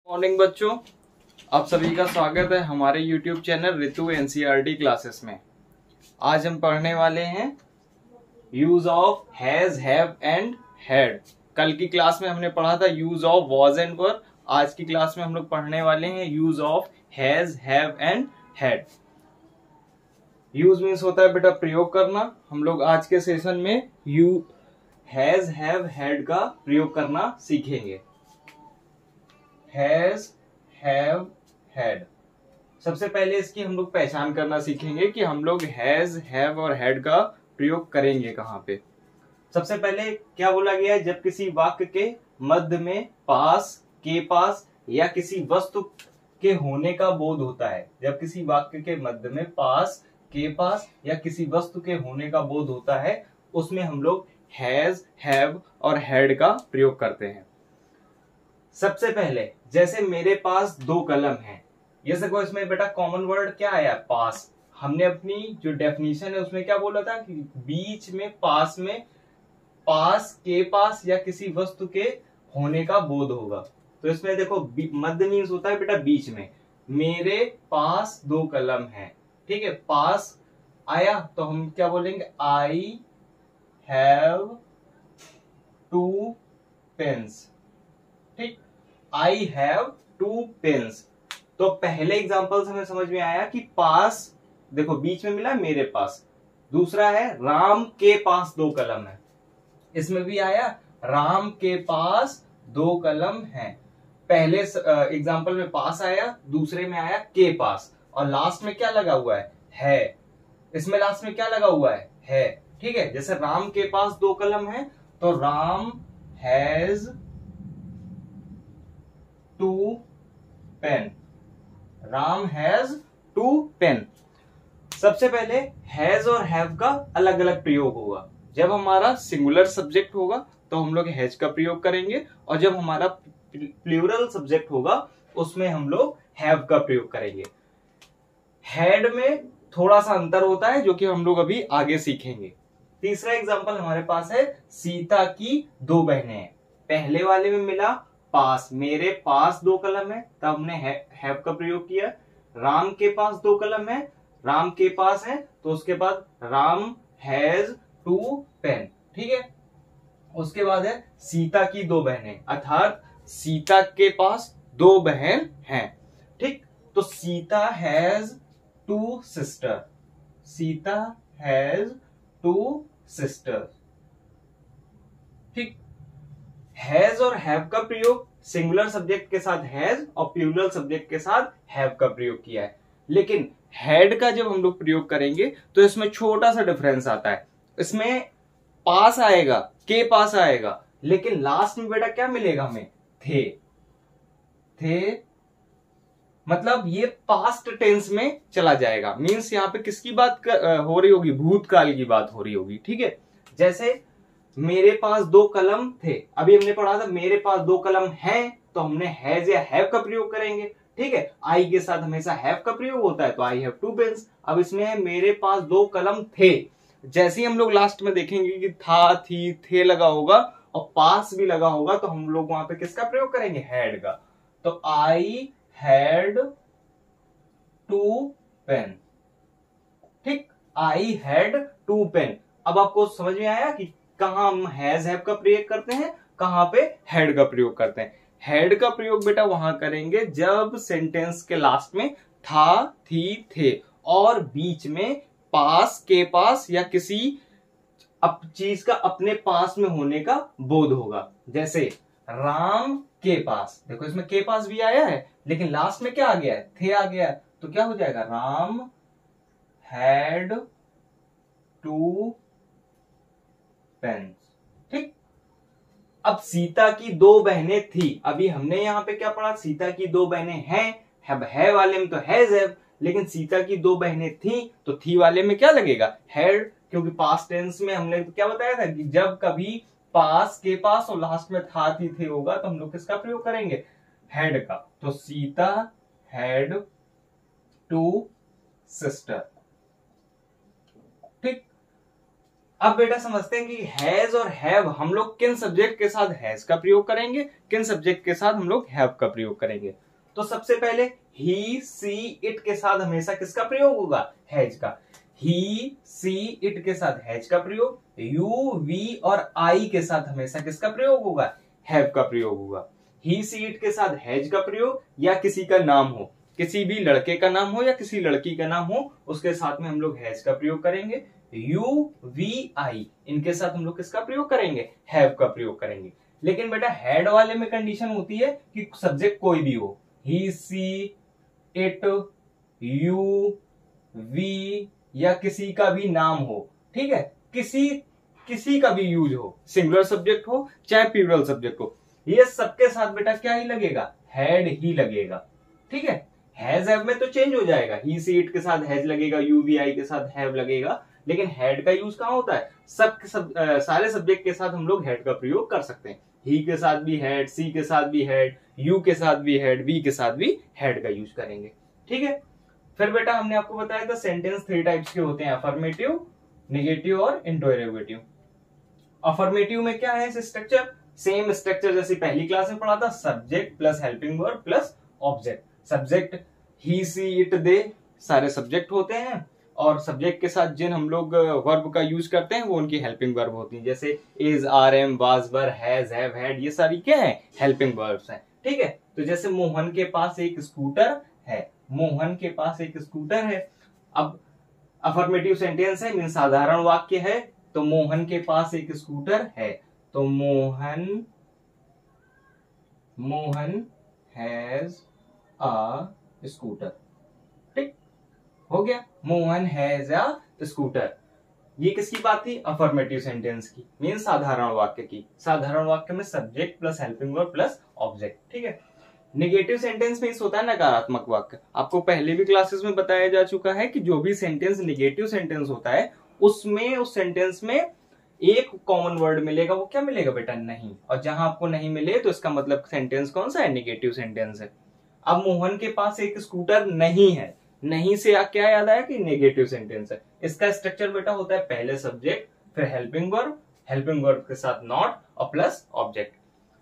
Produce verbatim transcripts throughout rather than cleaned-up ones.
Morning बच्चों, आप सभी का स्वागत है हमारे YouTube channel Ritu NCERT classes में। आज हम पढ़ने वाले हैं use of has, have and had. कल की क्लास में हमने पढ़ा था use of was and were. आज की क्लास में हम लोग पढ़ने वाले हैं use of has, have and had. Use means होता है बेटा प्रयोग करना। हम लोग आज के सेशन में यू हैज, हैव, हैड का प्रयोग करना सीखेंगे। Has, have, had. सबसे पहले इसकी हम लोग पहचान करना सीखेंगे कि हम लोग हैज, हैव और हैड का प्रयोग करेंगे कहां पे। सबसे पहले क्या बोला गया है, जब किसी वाक्य के मध्य में पास, के पास या किसी वस्तु के होने का बोध होता है। जब किसी वाक्य के मध्य में पास, के पास या किसी वस्तु के होने का बोध होता है, उसमें हम लोग हैज, हैव और हैड का प्रयोग करते हैं। सबसे पहले जैसे मेरे पास दो कलम हैं, ये देखो इसमें बेटा कॉमन वर्ड क्या आया, पास। हमने अपनी जो डेफिनेशन है उसमें क्या बोला था कि बीच में, पास में, पास, के पास या किसी वस्तु के होने का बोध होगा। तो इसमें देखो मध्य मीन्स होता है बेटा बीच में। मेरे पास दो कलम हैं, ठीक है। पास आया तो हम क्या बोलेंगे, आई हैव टू पेन्स, ठीक। I have two pens. तो पहले एग्जांपल हमें समझ में आया कि पास देखो बीच में मिला मेरे पास। दूसरा है राम के पास दो कलम है, इसमें भी आया राम के पास दो कलम हैं। पहले एग्जांपल में पास आया, दूसरे में आया के पास, और लास्ट में क्या लगा हुआ है, है। इसमें लास्ट में क्या लगा हुआ है, है, ठीक है। जैसे राम के पास दो कलम है तो Ram has two pen, Ram has two pen. सबसे पहले हैज और हैव का अलग अलग प्रयोग होगा। जब हमारा सिंगुलर सब्जेक्ट होगा तो हम लोग हैज का प्रयोग करेंगे, और जब हमारा प्लूरल सब्जेक्ट होगा उसमें हम लोग हैव का प्रयोग करेंगे। हैड में थोड़ा सा अंतर होता है जो कि हम लोग अभी आगे सीखेंगे। तीसरा एग्जांपल हमारे पास है सीता की दो बहनें हैं। पहले वाले में मिला पास, मेरे पास दो कलम है, तब हमने हैव का प्रयोग किया। राम के पास दो कलम है, राम के पास है, तो उसके बाद राम हैज टू पेन, ठीक है। उसके बाद है सीता की दो बहनें, अर्थात सीता के पास दो बहन हैं, ठीक। तो Sita has two sister, Sita has two sister, ठीक। हैज और हैव का प्रयोग सिंगुलर सब्जेक्ट के साथ हैज और प्लूरल सब्जेक्ट के साथ हैव का प्रयोग किया है। लेकिन हैड का जब हम लोग प्रयोग करेंगे तो इसमें छोटा सा डिफरेंस आता है। इसमें पास आएगा, के पास आएगा, लेकिन लास्ट में बेटा क्या मिलेगा हमें, थे। थे मतलब ये पास्ट टेंस में चला जाएगा। मींस यहाँ पे किसकी बात कर, हो रही होगी, भूतकाल की बात हो रही होगी, ठीक है। जैसे मेरे पास दो कलम थे, अभी हमने पढ़ा था मेरे पास दो कलम हैं, तो हमने हैज या हैव का प्रयोग करेंगे, ठीक है। आई के साथ हमेशा हैव का प्रयोग होता है, तो आई हैव टू पेन्स। अब इसमें है मेरे पास दो कलम थे। जैसे ही हम लोग लास्ट में देखेंगे कि था, थी, थे लगा होगा और पास भी लगा होगा, तो हम लोग वहां पे किसका प्रयोग करेंगे, हैड का। तो आई हैड टू पेन, ठीक। I had two pen. अब आपको समझ में आया कि कहां हम हैज, हैव का प्रयोग करते हैं, कहां पे हैड का प्रयोग करते हैं। हैड का प्रयोग बेटा वहां करेंगे जब सेंटेंस के लास्ट में था, थी, थे और बीच में पास, के पास या किसी अप चीज का अपने पास में होने का बोध होगा। जैसे राम के पास, देखो इसमें के पास भी आया है, लेकिन लास्ट में क्या आ गया है, थे आ गया है, तो क्या हो जाएगा, राम हैड टू पेन्स, ठीक। अब सीता की दो बहनें थी, अभी हमने यहां पे क्या पढ़ा, सीता की दो बहनें हैं, है, है वाले में तो हैज हैव, लेकिन सीता की दो बहनें थी तो थी वाले में क्या लगेगा, हैड, क्योंकि पास्ट टेंस में हमने तो क्या बताया था कि जब कभी पास, के पास और लास्ट में था, थी, थे होगा तो हम लोग किसका प्रयोग करेंगे, हैड का। तो सीता हैड टू सिस्टर, ठीक। अब बेटा समझते हैं कि हैज और हैव हम लोग किन सब्जेक्ट के साथ हैज का प्रयोग करेंगे, किन सब्जेक्ट के साथ हम लोग हैव का प्रयोग करेंगे। तो सबसे पहले ही सी इट के साथ हमेशा किसका प्रयोग होगा, हैज का। ही सी इट के साथ हैज का प्रयोग, यू वी और आई के साथ हमेशा किसका प्रयोग होगा, हैव का प्रयोग होगा। ही सी इट के साथ हैज का प्रयोग या किसी का नाम हो, किसी भी लड़के का नाम हो या किसी लड़की का नाम हो, उसके साथ में हम लोग हैज का प्रयोग करेंगे। यू वी आई इनके साथ हम लोग किसका प्रयोग करेंगे, हैव का प्रयोग करेंगे। लेकिन बेटा हैड वाले में कंडीशन होती है कि सब्जेक्ट कोई भी हो, he she it you we या किसी का भी नाम हो, ठीक है, किसी किसी का भी यूज हो, सिंगुलर सब्जेक्ट हो चाहे प्लूरल सब्जेक्ट हो, ये सबके साथ बेटा क्या ही लगेगा, हैड ही लगेगा। ठीक है, हैज हैव में तो चेंज हो जाएगा, ही सी इट के साथ हैज लगेगा, यू वी आई के साथ हैव लगेगा, लेकिन हैड का यूज कहां होता है, सब, सब आ, सारे सब्जेक्ट के साथ हम लोग हैड का प्रयोग कर सकते हैं। ही के साथ भी हैड, सी के साथ भी हैड, यू के साथ भी हैड, वी के साथ भी हैड का यूज करेंगे। ठीक है, फिर बेटा हमने आपको बताया था सेंटेंस थ्री टाइप्स के होते हैं, अफर्मेटिव, नेगेटिव और इंटरोगेटिव। अफर्मेटिव में क्या है स्ट्रक्चर, सेम स्ट्रक्चर जैसे पहली क्लास में पढ़ा था, subject plus helping verb plus object. Subject he she it they सारे सब्जेक्ट होते हैं, और सब्जेक्ट के साथ जिन हम लोग वर्ब का यूज करते हैं वो उनकी हेल्पिंग वर्ब होती है, जैसे is, are, am, was, were, has, have, had, ये सारी क्या है, हेल्पिंग वर्ब्स हैं। ठीक है, तो जैसे मोहन के पास एक स्कूटर है, मोहन के पास एक स्कूटर है। अब अफर्मेटिव सेंटेंस है, मीन साधारण वाक्य है, तो मोहन के पास एक स्कूटर है, तो Mohan Mohan has a scooter. ठीक हो गया, मोहन हैज अ स्कूटर। ये किसकी बात थी, अफर्मेटिव सेंटेंस की, मीन साधारण वाक्य की। साधारण वाक्य में subject plus helping verb plus object. ठीक है, नेगेटिव सेंटेंस में होता है नकारात्मक वाक्य। आपको पहले भी क्लासेस में बताया जा चुका है कि जो भी सेंटेंस नेगेटिव सेंटेंस होता है उसमें, उस सेंटेंस में एक कॉमन वर्ड मिलेगा, वो क्या मिलेगा बेटा, नहीं। और जहां आपको नहीं मिले तो इसका मतलब सेंटेंस कौन सा है, नेगेटिव सेंटेंस है। अब मोहन के पास एक स्कूटर नहीं है, नहीं से क्या याद आया कि नेगेटिव सेंटेंस है। इसका स्ट्रक्चर बेटा होता है पहले सब्जेक्ट, फिर हेल्पिंग वर्ब, हेल्पिंग वर्ब के साथ नॉट और प्लस ऑब्जेक्ट।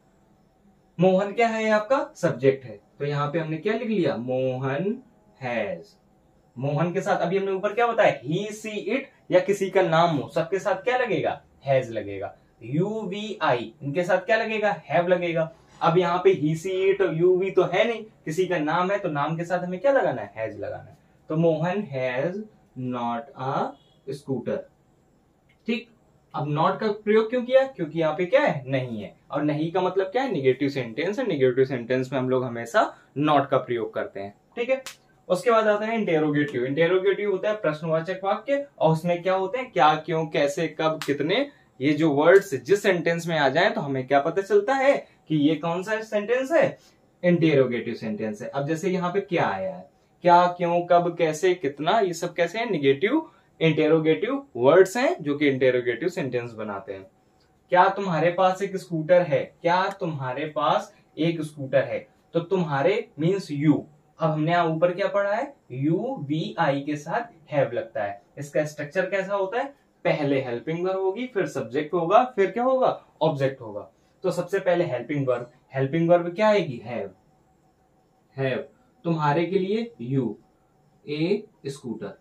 मोहन क्या है, आपका सब्जेक्ट है, तो यहाँ पे हमने क्या लिख लिया, मोहन हैज। मोहन के साथ अभी हमने ऊपर क्या बताया, ही सी इट या किसी का नाम हो, सबके साथ क्या लगेगा, हैज लगेगा। यू वी आई इनके साथ क्या लगेगा, हैव लगेगा। अब यहाँ पे he she it you we तो है नहीं, किसी का नाम है, तो नाम के साथ हमें क्या लगाना है, हैज लगाना है। तो Mohan has not a scooter. ठीक, अब नॉट का प्रयोग क्यों किया, क्योंकि यहाँ पे क्या है, नहीं है, और नहीं का मतलब क्या है, निगेटिव सेंटेंस है। निगेटिव सेंटेंस में हम लोग हमेशा नॉट का प्रयोग करते हैं। ठीक है, उसके बाद आता है इंटेरोगेटिव। इंटेरोगेटिव होता है प्रश्नवाचक वाक्य, और उसमें क्या होते हैं, क्या, क्यों, कैसे, कब, कितने, ये जो वर्ड्स जिस सेंटेंस में आ जाए तो हमें क्या पता चलता है कि ये कौन सा सेंटेंस है, इंटेरोगेटिव सेंटेंस है। अब जैसे यहाँ पे क्या आया है, क्या, क्यों, कब, कैसे, कितना, ये सब कैसे है, निगेटिव इंटेरोगेटिव वर्ड्स हैं जो कि इंटेरोगेटिव सेंटेंस बनाते हैं। क्या तुम्हारे पास एक स्कूटर है, क्या तुम्हारे पास एक स्कूटर है, तो तुम्हारे मीन्स यू। अब हमने यहाँ ऊपर क्या पढ़ा है, यू वी आई के साथ हैव लगता है। इसका स्ट्रक्चर कैसा होता है, पहले हेल्पिंग वर्ब होगी, फिर सब्जेक्ट होगा, फिर क्या होगा, ऑब्जेक्ट होगा। तो सबसे पहले हेल्पिंग वर्ब, हेल्पिंग वर्ब क्या आएगी, हैव। हैव तुम्हारे के लिए यू ए स्कूटर।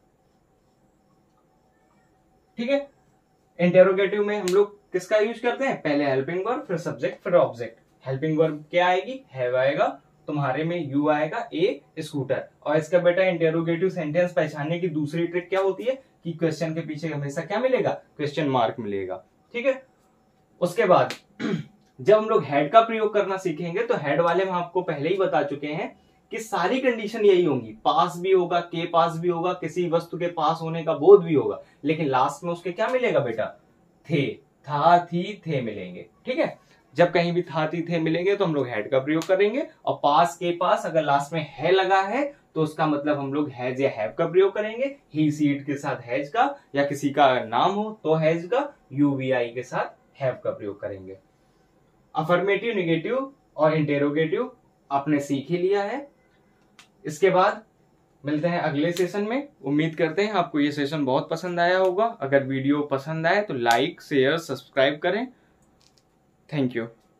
ठीक है, इंटेरोगेटिव में हम लोग किसका यूज करते हैं, पहले हेल्पिंग वर्ब, फिर सब्जेक्ट, फिर ऑब्जेक्ट। हेल्पिंग वर्ब क्या आएगी, हैव आएगा, तुम्हारे में यू आएगा, ए स्कूटर। और इसका बेटा इंटेरोगेटिव सेंटेंस पहचानने की दूसरी ट्रिक क्या होती है कि क्वेश्चन के पीछे हमेशा क्या मिलेगा, क्वेश्चन मार्क मिलेगा। ठीक है, उसके बाद जब हम लोग हेड का प्रयोग करना सीखेंगे तो हेड वाले में आपको पहले ही बता चुके हैं कि सारी कंडीशन यही होंगी, पास भी होगा, के पास भी होगा, किसी वस्तु के पास होने का बोध भी होगा, लेकिन लास्ट में उसके क्या मिलेगा बेटा, थे, था, थी, थे मिलेंगे। ठीक है, जब कहीं भी था, थी, थे मिलेंगे तो हम लोग हेड का प्रयोग करेंगे, और पास, के पास अगर लास्ट में है लगा है तो उसका मतलब हम लोग हैज या हैव का प्रयोग करेंगे। ही सी इट के साथ हैज का, या किसी का नाम हो तो हैज का, यू वी आई के साथ हैव का प्रयोग करेंगे। अफर्मेटिव, नेगेटिव और इंटेरोगेटिव आपने सीख ही लिया है। इसके बाद मिलते हैं अगले सेशन में। उम्मीद करते हैं आपको ये सेशन बहुत पसंद आया होगा। अगर वीडियो पसंद आए तो लाइक शेयर सब्सक्राइब करें। Thank you.